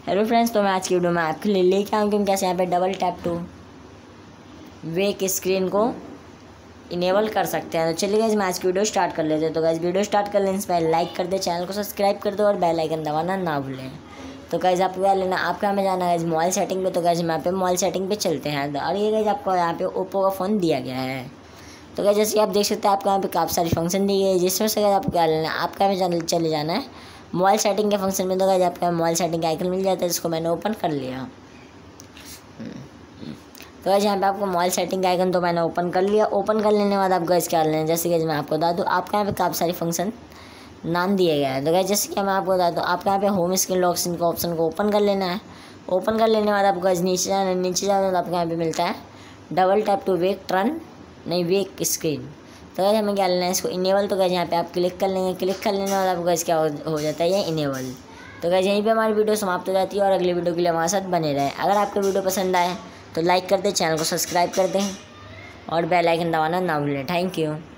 Hello friends, तो मैं आज की वीडियो में आपके लिए लेके आऊँ कि हम कैसे यहाँ पे double tap to wake screen को इनेबल कर सकते हैं। तो चलिए गाइस, मैं आज की वीडियो स्टार्ट कर लेते हैं। तो गाइस, वीडियो स्टार्ट कर लेने से पहले लाइक कर दे, चैनल को सब्सक्राइब कर दो और बेल आइकन दबाना ना भूलें। तो गाइस, आपको क्या लेना, आपका हमें जाना है मोबाइल सेटिंग पे। तो गाइस, यहाँ पे मोबाइल सेटिंग पे चलते हैं और ये गाइस आपको यहाँ पे ओप्पो का फ़ोन दिया गया है। तो गाइस, जैसे आप देख सकते हैं, आपको यहाँ पे काफ़ी सारी फंक्शन दी गई है, जिसमें से गाइस आपको क्या लेना है, आपका हमें चले जाना है मोबाइल सेटिंग के फंक्शन में। तो गाइस, आपका मोबाइल सेटिंग का आइकन मिल जाता है, जिसको मैंने ओपन कर लिया। तो गाइस, यहाँ पे आपको मोबाइल सेटिंग का आइकन तो मैंने ओपन कर लिया। ओपन कर लेने के बाद आप गाइस क्या लेना है, जैसे कि मैं आपको बता दूँ, आपका यहाँ पे काफ़ी सारी फंक्शन नाम दिए गए हैं। तो गाइस, जैसे कि मैं आपको बता दूँ, आपका यहाँ पे होम स्क्रीन लॉक स्क्रीन का ऑप्शन को ओपन कर लेना है। ओपन कर लेने के बाद आपको गाइस नीचे जाना है। नीचे जाने तो आपको यहाँ पे मिलता है double tap to wake screen. तो गाइस, हमें क्या लेना है, इसको इनेबल। तो गाइस, यहाँ पे आप क्लिक कर लेंगे। क्लिक कर लेने के बाद आपको गाइस क्या हो जाता है, ये इनेबल। तो गाइस, यहीं पे हमारी वीडियो समाप्त हो जाती है और अगली वीडियो के लिए हमारे साथ बने रहें। अगर आपको वीडियो पसंद आए तो लाइक कर दें, चैनल को सब्सक्राइब कर दें और बेल आइकन दबाना ना भूलें। Thank you.